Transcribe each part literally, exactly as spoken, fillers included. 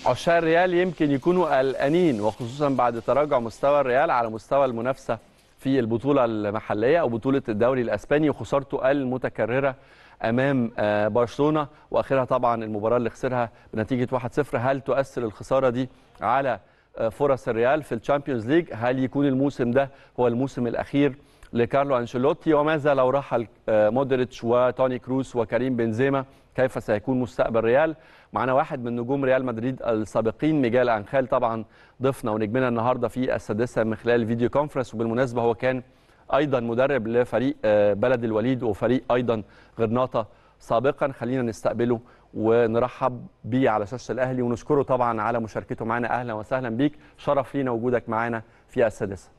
عشاق الريال يمكن يكونوا قلقانين، وخصوصا بعد تراجع مستوى الريال على مستوى المنافسه في البطوله المحليه او بطوله الدوري الاسباني، وخسارته المتكرره امام برشلونه، واخرها طبعا المباراه اللي خسرها بنتيجه واحد صفر. هل تؤثر الخساره دي على فرص الريال في الشامبيونز ليج؟ هل يكون الموسم ده هو الموسم الاخير لكارلو أنشيلوتي؟ وماذا لو رحل مودريتش وتوني كروس وكريم بنزيما؟ كيف سيكون مستقبل ريال؟ معنا واحد من نجوم ريال مدريد السابقين، ميجال أنخيل، طبعا ضيفنا ونجمنا النهارده في السادسه من خلال الفيديو كونفرنس. وبالمناسبه هو كان ايضا مدرب لفريق بلد الوليد وفريق ايضا غرناطه سابقا. خلينا نستقبله ونرحب بيه على شاشه الاهلي ونشكره طبعا على مشاركته معنا. اهلا وسهلا بيك، شرف لينا وجودك معنا في السادسه.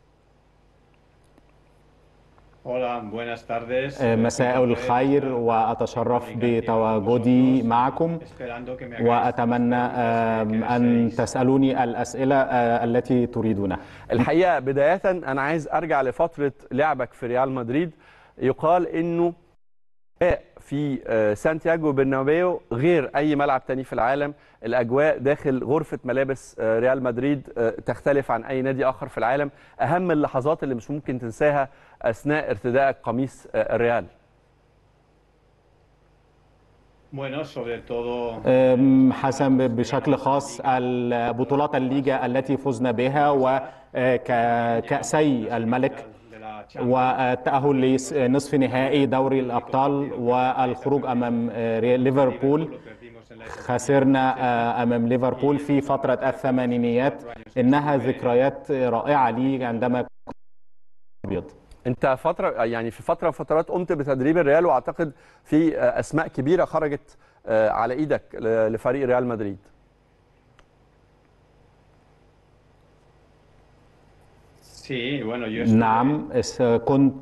مساء الخير، وأتشرف بتواجدي معكم، وأتمنى أن تسألوني الأسئلة التي تريدونها. الحقيقة بداية أنا عايز أرجع لفترة لعبك في ريال مدريد. يقال أنه في سانتياغو برنابيو غير أي ملعب تاني في العالم، الأجواء داخل غرفة ملابس ريال مدريد تختلف عن أي نادي آخر في العالم. أهم اللحظات اللي مش ممكن تنساها أثناء ارتدائك قميص الريال؟ حسن بشكل خاص البطولات الليجا التي فزنا بها وكأسي الملك والتأهل لنصف نهائي دوري الأبطال والخروج أمام ليفربول. خسرنا أمام ليفربول في فترة الثمانينيات. إنها ذكريات رائعة لي عندما كنت أبيض. انت فتره يعني في فتره فترات قمت بتدريب الريال، واعتقد في اسماء كبيره خرجت على ايدك لفريق ريال مدريد. نعم، كنت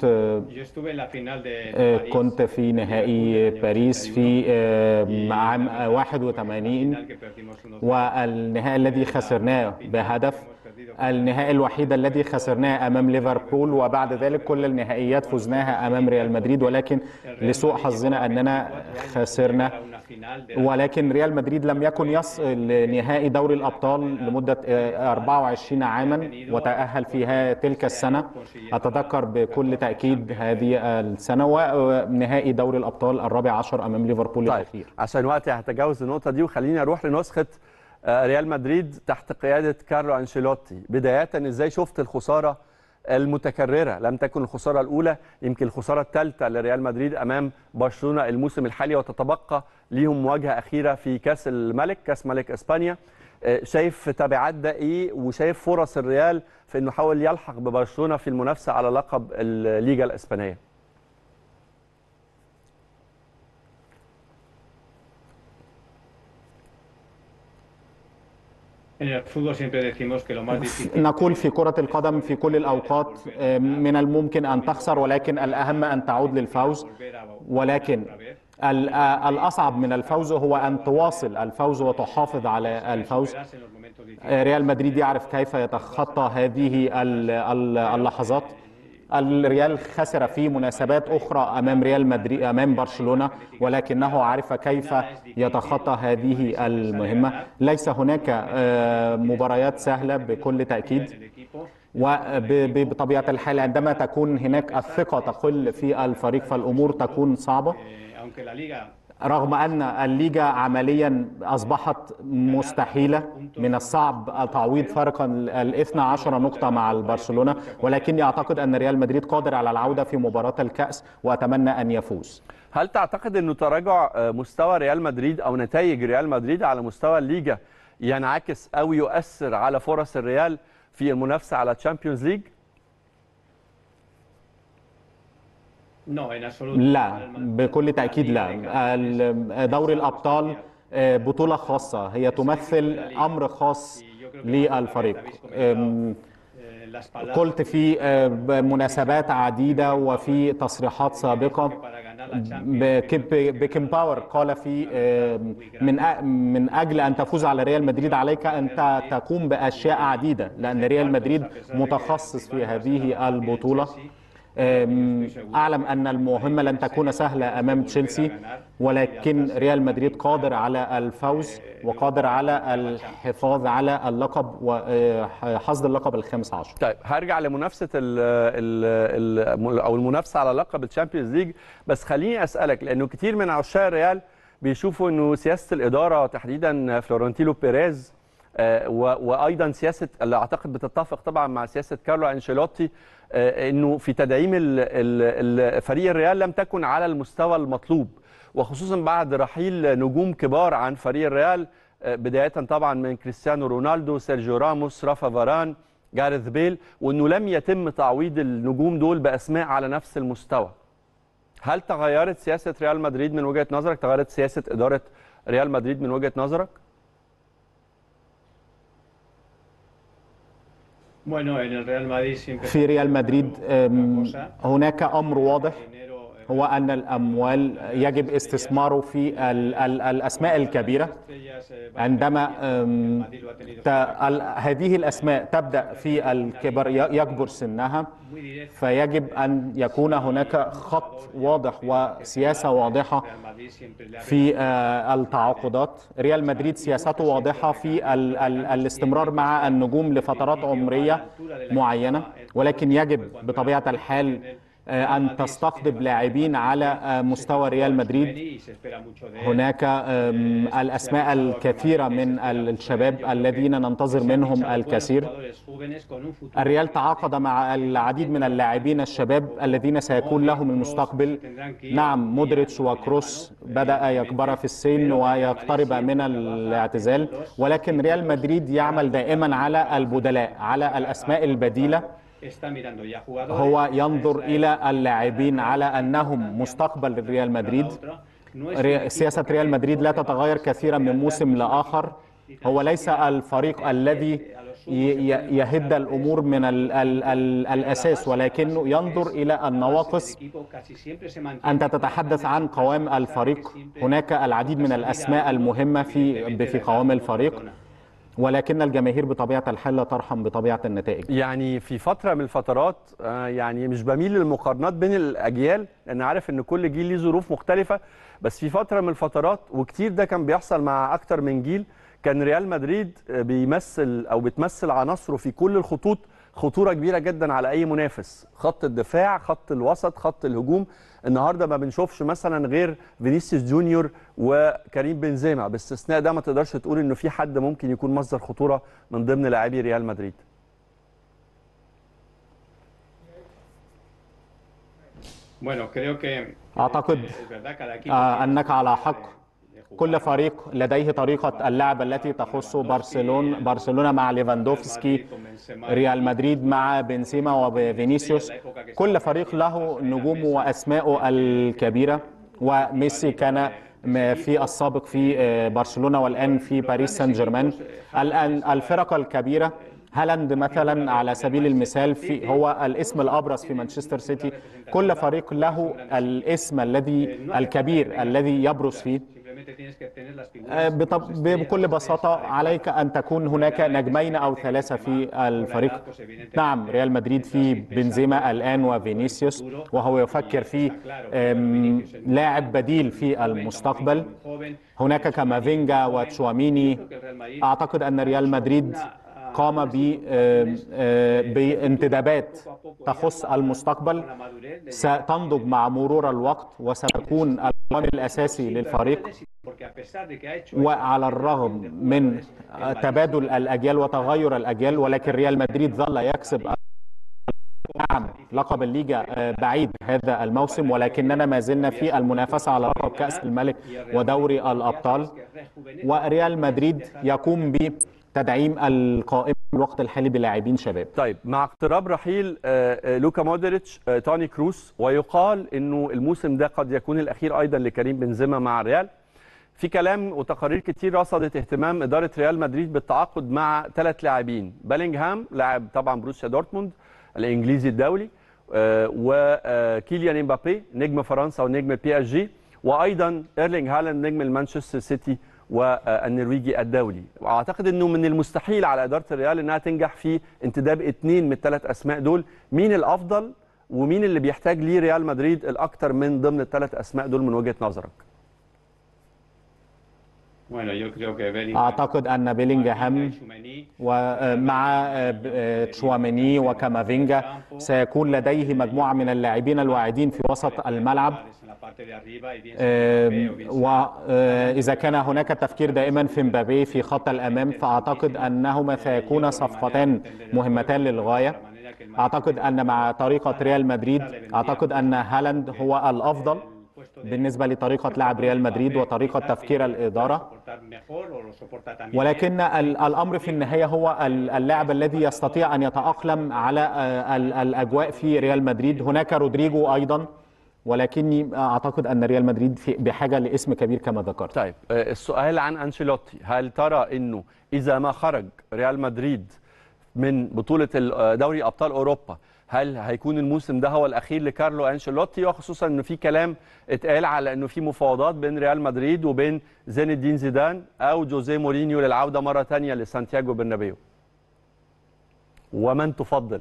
كنت في نهائي باريس في عام واحد وثمانين، والنهائي الذي خسرناه بهدف، النهائي الوحيد الذي خسرناه أمام ليفربول، وبعد ذلك كل النهائيات فزناها أمام ريال مدريد، ولكن لسوء حظنا أننا خسرنا. ولكن ريال مدريد لم يكن يصل لنهائي دوري الأبطال لمدة أربعة وعشرين عاما وتأهل فيها تلك السنة. أتذكر بكل تأكيد هذه السنة ونهائي دوري الأبطال الرابع عشر أمام ليفربول. طيب الأخير. عشان وقتي هتجاوز النقطة دي، وخليني أروح لنسخة ريال مدريد تحت قيادة كارلو أنشيلوتي. بداية إزاي شفت الخسارة المتكررة؟ لم تكن الخسارة الأولى، يمكن الخسارة الثالثة لريال مدريد أمام برشلونة الموسم الحالي، وتتبقى ليهم مواجهة أخيرة في كأس الملك، كأس ملك إسبانيا. شايف تبعات ده إيه؟ وشايف فرص الريال في إنه يحاول يلحق ببرشلونة في المنافسة على لقب الليجا الإسبانية؟ نقول في كرة القدم في كل الأوقات من الممكن أن تخسر، ولكن الأهم أن تعود للفوز. ولكن الأصعب من الفوز هو أن تواصل الفوز وتحافظ على الفوز. ريال مدريد يعرف كيف يتخطى هذه اللحظات. الريال خسر في مناسبات أخرى أمام ريال مدريد أمام برشلونة، ولكنه عرف كيف يتخطى هذه المهمة. ليس هناك مباريات سهلة بكل تأكيد، وبطبيعة الحال عندما تكون هناك الثقة تقل في الفريق فالأمور تكون صعبة. رغم أن الليجا عمليا أصبحت مستحيلة، من الصعب تعويض فرق الاثنى عشر نقطة مع البرشلونة، ولكني أعتقد أن ريال مدريد قادر على العودة في مباراة الكأس وأتمنى أن يفوز. هل تعتقد أنه تراجع مستوى ريال مدريد أو نتائج ريال مدريد على مستوى الليجا ينعكس أو يؤثر على فرص الريال في المنافسة على تشامبيونز ليج؟ لا، بكل تأكيد لا. دوري الأبطال بطولة خاصة، هي تمثل أمر خاص للفريق. قلت في مناسبات عديدة وفي تصريحات سابقة، بيكن باور قال في من من أجل أن تفوز على ريال مدريد عليك أن تقوم بأشياء عديدة، لأن ريال مدريد متخصص في هذه البطولة. أعلم أن المهمة لن تكون سهلة أمام تشيلسي، ولكن ريال مدريد قادر على الفوز وقادر على الحفاظ على اللقب وحصد اللقب الخامس عشر. طيب هرجع لمنافسة ال ال أو المنافسة على لقب الشامبيونز ليج، بس خليني أسألك لأنه كتير من عشاق الريال بيشوفوا أنه سياسة الإدارة تحديدا فلورنتينو بيريز وايضا سياسه اللي اعتقد بتتفق طبعا مع سياسه كارلو انشيلوتي انه في تدعيم فريق الريال لم تكن على المستوى المطلوب، وخصوصا بعد رحيل نجوم كبار عن فريق الريال بدايه طبعا من كريستيانو رونالدو، سيرجيو راموس، رافا فاران، جاريث بيل، وانه لم يتم تعويض النجوم دول باسماء على نفس المستوى. هل تغيرت سياسه ريال مدريد من وجهه نظرك؟ تغيرت سياسه اداره ريال مدريد من وجهه نظرك؟ في ريال مدريد هناك أمر واضح، هو أن الأموال يجب استثماره في ال ال الأسماء الكبيرة. عندما هذه الأسماء تبدأ في الكبر يكبر سنها، فيجب أن يكون هناك خط واضح وسياسة واضحة في التعاقدات. ريال مدريد سياسته واضحة في ال ال الاستمرار مع النجوم لفترات عمرية معينة، ولكن يجب بطبيعة الحال أن تستقطب لاعبين على مستوى ريال مدريد. هناك الأسماء الكثيرة من الشباب الذين ننتظر منهم الكثير. الريال تعاقد مع العديد من اللاعبين الشباب الذين سيكون لهم المستقبل. نعم، مودريتش وكروس بدأ يكبر في السن ويقترب من الاعتزال، ولكن ريال مدريد يعمل دائما على البدلاء، على الأسماء البديلة. هو ينظر إلى اللاعبين على أنهم مستقبل ريال مدريد. سياسة ريال مدريد لا تتغير كثيرا من موسم لآخر. هو ليس الفريق الذي يهد الأمور من ال ال ال الأساس، ولكنه ينظر إلى النواقص. أنت تتحدث عن قوام الفريق، هناك العديد من الأسماء المهمة في في قوام الفريق، ولكن الجماهير بطبيعة الحال لا ترحم بطبيعة النتائج. يعني في فترة من الفترات يعني مش بميل للمقارنات بين الأجيال، لأن عارف إن كل جيل ليه ظروف مختلفة، بس في فترة من الفترات وكتير ده كان بيحصل مع أكتر من جيل، كان ريال مدريد بيمثل أو بتمثل عناصره في كل الخطوط خطورة كبيرة جدا على أي منافس. خط الدفاع، خط الوسط، خط الهجوم. النهارده ما بنشوفش مثلا غير فينيسيوس جونيور وكريم بنزيما، باستثناء ده ما تقدرش تقول انه في حد ممكن يكون مصدر خطوره من ضمن لاعبي ريال مدريد. اعتقد انك على حق. كل فريق لديه طريقة اللعب التي تخص برشلونة برشلونة مع ليفاندوفسكي، ريال مدريد مع بنزيما وفينيسيوس. كل فريق له نجومه وأسماءه الكبيرة، وميسي كان في السابق في برشلونة والآن في باريس سان جيرمان. الآن الفرق الكبيرة، هالاند مثلا على سبيل المثال في هو الاسم الأبرز في مانشستر سيتي. كل فريق له الاسم الذي الكبير الذي يبرز فيه. بكل بساطة عليك أن تكون هناك نجمين أو ثلاثة في الفريق. نعم، ريال مدريد في بنزيما الآن وفينيسيوس، وهو يفكر في لاعب بديل في المستقبل. هناك كامافينجا وتشواميني. أعتقد أن ريال مدريد قام بانتدابات تخص المستقبل ستنضج مع مرور الوقت وستكون العامل الأساسي للفريق. وعلى الرغم من تبادل الأجيال وتغير الأجيال، ولكن ريال مدريد ظل يكسب نعم لقب الليجا بعيد هذا الموسم، ولكننا ما زلنا في المنافسة على لقب كأس الملك ودوري الأبطال. وريال مدريد يقوم ب تدعيم القائمة في الوقت الحالي بلاعبين شباب. طيب، مع اقتراب رحيل لوكا مودريتش، توني كروس، ويقال انه الموسم ده قد يكون الاخير ايضا لكريم بنزيما مع الريال. في كلام وتقارير كتير رصدت اهتمام اداره ريال مدريد بالتعاقد مع ثلاث لاعبين: بيلينغهام لاعب طبعا بروسيا دورتموند الانجليزي الدولي، وكيليان امبابي نجم فرنسا ونجم البي اس جي، وايضا ايرلينغ هالاند نجم المانشستر سيتي والنرويجي الدولي. واعتقد انه من المستحيل على اداره الريال انها تنجح في انتداب اثنين من الثلاث اسماء دول. مين الافضل ومين اللي بيحتاج ليه ريال مدريد الاكثر من ضمن الثلاث اسماء دول من وجهة نظرك؟ أعتقد أن بيلينغهام ومع تشواميني وكامافينجا سيكون لديه مجموعة من اللاعبين الواعدين في وسط الملعب. وإذا كان هناك تفكير دائما في مبابي في خط الأمام، فأعتقد أنهما سيكون صفقتان مهمتان للغاية. أعتقد أن مع طريقة ريال مدريد أعتقد أن هالاند هو الأفضل بالنسبة لطريقة لعب ريال مدريد وطريقة تفكير الإدارة، ولكن الأمر في النهاية هو اللاعب الذي يستطيع أن يتأقلم على الأجواء في ريال مدريد. هناك رودريجو أيضا، ولكني أعتقد أن ريال مدريد بحاجة لاسم كبير كما ذكرت. طيب السؤال عن أنشيلوتي، هل ترى أنه إذا ما خرج ريال مدريد من بطولة دوري أبطال أوروبا هل هيكون الموسم ده هو الأخير لكارلو أنشيلوتي، وخصوصا أنه في كلام اتقال على أنه في مفاوضات بين ريال مدريد وبين زين الدين زيدان أو جوزيه مورينيو للعودة مرة ثانية لسانتياغو برنابيو، ومن تفضل؟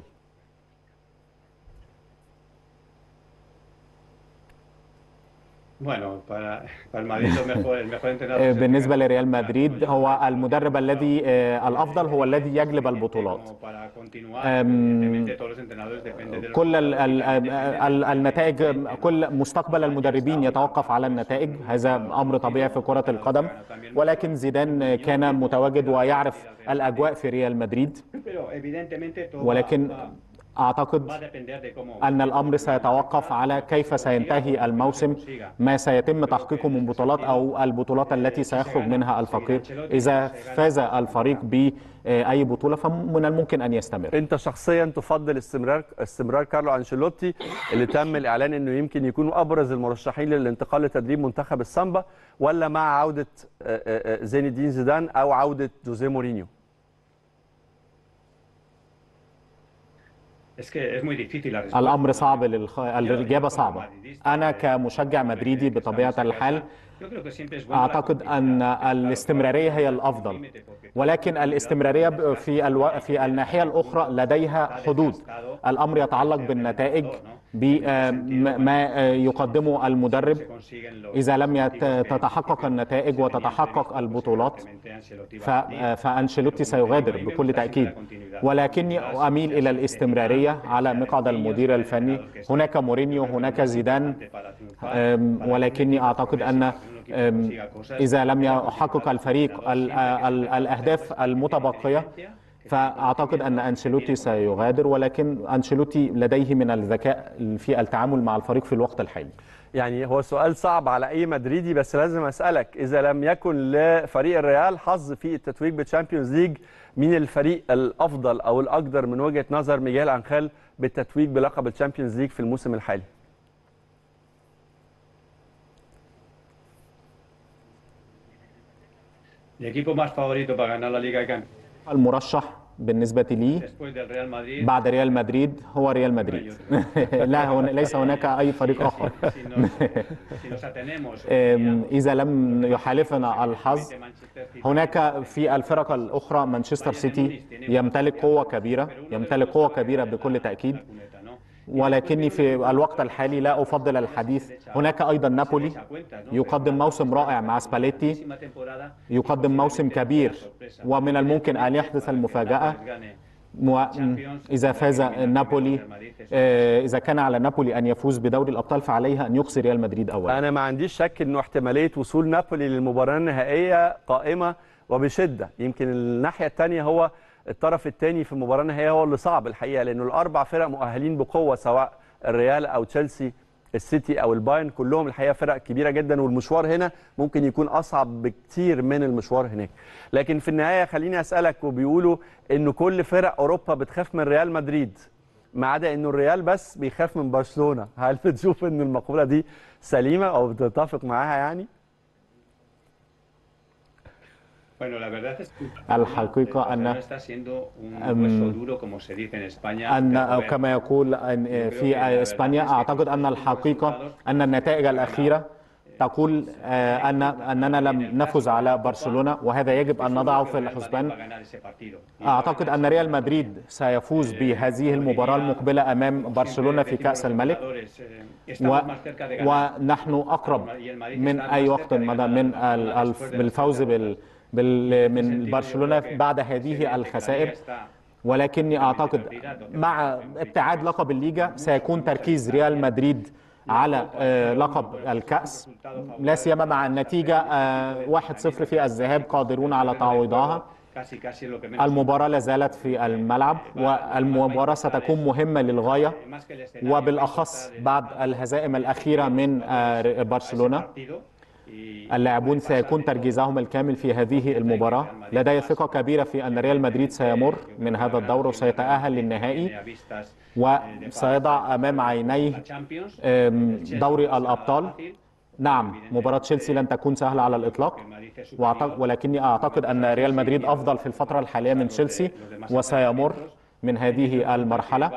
بالنسبة لريال مدريد هو المدرب الذي الأفضل هو الذي يجلب البطولات. كل النتائج، كل مستقبل المدربين يتوقف على النتائج، هذا أمر طبيعي في كرة القدم، ولكن زيدان كان متواجد ويعرف الأجواء في ريال مدريد، ولكن أعتقد أن الأمر سيتوقف على كيف سينتهي الموسم، ما سيتم تحقيقه من بطولات أو البطولات التي سيخرج منها الفقير. إذا فاز الفريق بأي بطولة فمن الممكن أن يستمر. أنت شخصيا تفضل استمرار استمرار كارلو أنشيلوتي اللي تم الإعلان أنه يمكن يكون أبرز المرشحين للانتقال لتدريب منتخب السامبا، ولا مع عودة زين الدين زيدان أو عودة جوزيه مورينيو؟ الأمر صعب، للخ... الإجابة صعبة. أنا كمشجع مدريدي بطبيعة الحال أعتقد أن الاستمرارية هي الأفضل، ولكن الاستمرارية في الو... في الناحية الأخرى لديها حدود. الأمر يتعلق بالنتائج، بما يقدمه المدرب. إذا لم تتحقق النتائج وتتحقق البطولات ف... فأنشيلوتي سيغادر بكل تأكيد، ولكني أميل إلى الاستمرارية على مقعد المدير الفني. هناك مورينيو، هناك زيدان، ولكني أعتقد أن إذا لم يحقق الفريق الأهداف المتبقية فأعتقد أن أنشيلوتي سيغادر، ولكن أنشيلوتي لديه من الذكاء في التعامل مع الفريق في الوقت الحالي. يعني هو سؤال صعب على أي مدريدي، بس لازم أسألك، إذا لم يكن لفريق الريال حظ في التتويج بالتشامبيونز ليج، مين الفريق الأفضل أو الأقدر من وجهة نظر ميغيل أنخيل بالتتويج بلقب التشامبيونز ليج في الموسم الحالي؟ المرشح بالنسبة لي بعد ريال مدريد هو ريال مدريد. لا هون ليس هناك أي فريق آخر. إذا لم يحالفنا الحظ، هناك في الفرق الأخرى مانشستر سيتي يمتلك قوة كبيرة، يمتلك قوة كبيرة بكل تأكيد، ولكني في الوقت الحالي لا أفضل الحديث. هناك أيضا نابولي يقدم موسم رائع مع سباليتي، يقدم موسم كبير، ومن الممكن أن يحدث المفاجأة. إذا فاز نابولي، إذا كان على نابولي أن يفوز بدوري الأبطال فعليها أن يقصي ريال مدريد أولا. أنا ما عنديش شك أنه احتمالية وصول نابولي للمباراة النهائية قائمة وبشدة. يمكن الناحية الثانية هو الطرف الثاني في المباراة النهائية هو اللي صعب الحقيقة، لأنه الأربع فرق مؤهلين بقوة، سواء الريال أو تشيلسي، السيتي أو البايرن، كلهم الحقيقة فرق كبيرة جدا، والمشوار هنا ممكن يكون أصعب بكتير من المشوار هناك. لكن في النهاية خليني أسألك، وبيقولوا إنه كل فرق أوروبا بتخاف من ريال مدريد ما عدا إنه الريال بس بيخاف من برشلونة. هل بتشوف إن المقولة دي سليمة أو بتتفق معاها يعني؟ الحقيقة أن أن كما يقول في إسبانيا، أعتقد أن الحقيقة أن النتائج الأخيرة تقول أن أننا لم نفز على برشلونة، وهذا يجب أن نضعه في الحسبان. أعتقد أن ريال مدريد سيفوز بهذه المباراة المقبلة أمام برشلونة في كأس الملك، و... ونحن أقرب من أي وقت مدى من الفوز بال... بال... من برشلونة بعد هذه الخسائر. ولكني أعتقد مع ابتعاد لقب الليجا سيكون تركيز ريال مدريد على لقب الكأس، لا سيما مع النتيجة واحد صفر في الذهاب، قادرون على تعويضها. المباراة لا زالت في الملعب، والمباراة ستكون مهمة للغاية، وبالأخص بعد الهزائم الأخيرة من برشلونة. اللاعبون سيكون تركيزهم الكامل في هذه المباراة. لدي ثقة كبيرة في أن ريال مدريد سيمر من هذا الدور وسيتأهل للنهائي، وسيضع أمام عينيه دوري الأبطال. نعم، مباراة تشيلسي لن تكون سهلة على الإطلاق، ولكني أعتقد أن ريال مدريد أفضل في الفترة الحالية من تشيلسي وسيمر من هذه المرحلة،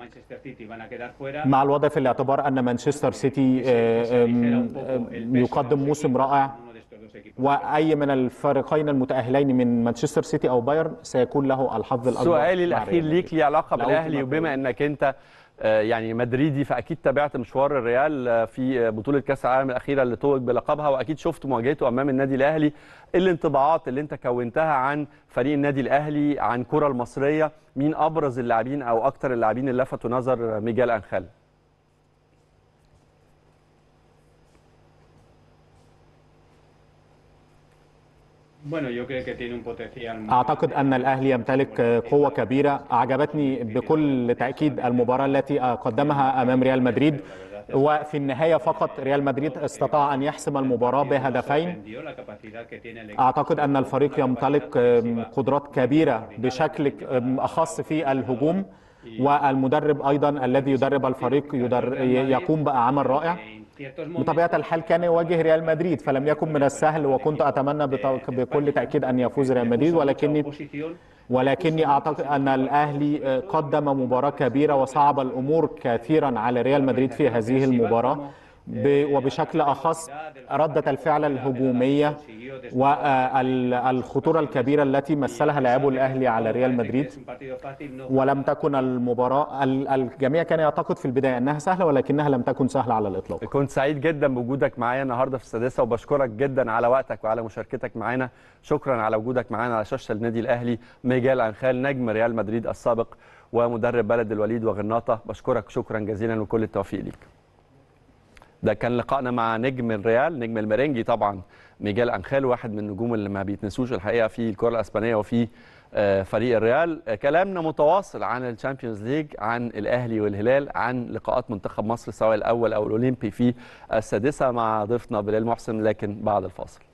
مع الوضع في الاعتبار أن مانشستر سيتي يقدم موسم رائع، وأي من الفريقين المتأهلين من مانشستر سيتي أو بايرن سيكون له الحظ الأكبر. سؤالي الأخير ليك ليه علاقة بالأهلي، وبما أنك أنت يعني مدريدي فأكيد تابعت مشوار الريال في بطولة كأس العالم الأخيرة اللي توج بلقبها، وأكيد شفت مواجهته أمام النادي الأهلي. الانطباعات اللي أنت كونتها عن فريق النادي الأهلي، عن الكرة المصرية، مين أبرز اللاعبين أو أكثر اللاعبين اللي لفتوا نظر ميجال أنخيل؟ أعتقد أن الأهلي يمتلك قوة كبيرة. أعجبتني بكل تأكيد المباراة التي قدمها أمام ريال مدريد، وفي النهاية فقط ريال مدريد استطاع أن يحسم المباراة بهدفين. أعتقد أن الفريق يمتلك قدرات كبيرة بشكل أخص في الهجوم، والمدرب أيضا الذي يدرب الفريق يقوم بعمل رائع. بطبيعة الحال كان يواجه ريال مدريد، فلم يكن من السهل، وكنت أتمنى بكل تأكيد أن يفوز ريال مدريد، ولكني ولكني أعتقد أن الأهلي قدم مباراة كبيرة وصعب الأمور كثيرا على ريال مدريد في هذه المباراة، وبشكل أخص ردة الفعل الهجومية والخطورة الكبيرة التي مثلها لاعبو الأهلي على ريال مدريد. ولم تكن المباراة، الجميع كان يعتقد في البداية أنها سهلة، ولكنها لم تكن سهلة على الإطلاق. كنت سعيد جدا بوجودك معايا النهارده في السادسة، وبشكرك جدا على وقتك وعلى مشاركتك معانا. شكرا على وجودك معانا على شاشة النادي الأهلي. ميجال أنخيل نجم ريال مدريد السابق ومدرب بلد الوليد وغرناطة، بشكرك شكرا جزيلا وكل التوفيق ليك. ده كان لقائنا مع نجم الريال، نجم الميرينجي طبعا، ميجال أنخيل، واحد من النجوم اللي ما بيتنسوش الحقيقه في الكره الاسبانيه وفي فريق الريال. كلامنا متواصل عن الشامبيونز ليج، عن الاهلي والهلال، عن لقاءات منتخب مصر سواء الاول او الاولمبي في السادسه مع ضيفنا بلال محسن، لكن بعد الفاصل.